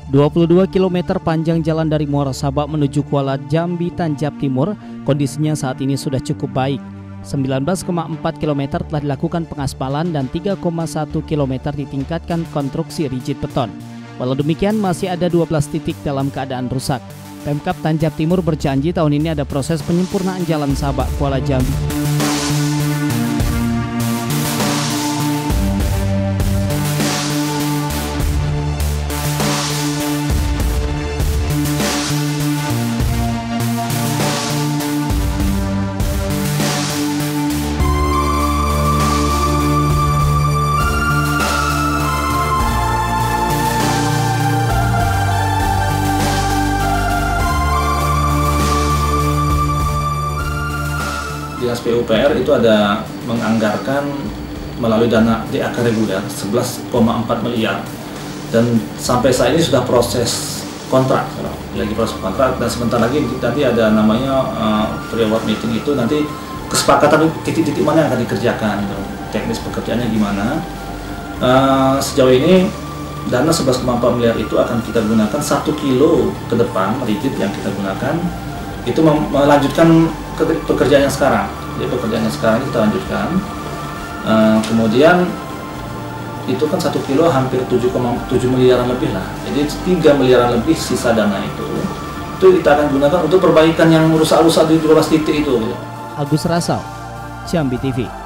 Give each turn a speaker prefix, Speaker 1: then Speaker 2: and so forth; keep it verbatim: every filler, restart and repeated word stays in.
Speaker 1: dua puluh dua kilometer panjang jalan dari Muara Sabak menuju Kuala Jambi Tanjab Timur, kondisinya saat ini sudah cukup baik. sembilan belas koma empat kilometer telah dilakukan pengaspalan dan tiga koma satu kilometer ditingkatkan konstruksi rigid beton. Walau demikian, masih ada dua belas titik dalam keadaan rusak. Pemkab Tanjab Timur berjanji tahun ini ada proses penyempurnaan jalan Sabak Kuala Jambi.
Speaker 2: Dinas P U P R itu ada menganggarkan melalui dana D A K reguler sebelas koma empat miliar dan sampai saat ini sudah proses kontrak, lagi proses kontrak dan sebentar lagi nanti ada namanya uh, pre-award meeting itu nanti kesepakatan titik-titik mana yang akan dikerjakan, teknis pekerjaannya gimana. Uh, sejauh ini dana sebelas koma empat miliar itu akan kita gunakan satu kilo ke depan rigid yang kita gunakan itu melanjutkan pekerjaan yang sekarang. Jadi pekerjaan yang sekarang kita lanjutkan. Uh, kemudian itu kan satu kilo hampir tujuh koma tujuh miliaran lebih lah. Jadi tiga miliaran lebih sisa dana itu. Itu kita akan gunakan untuk perbaikan yang rusak-rusak di dua belas titik itu.
Speaker 1: Agus Rasau, Jambi T V.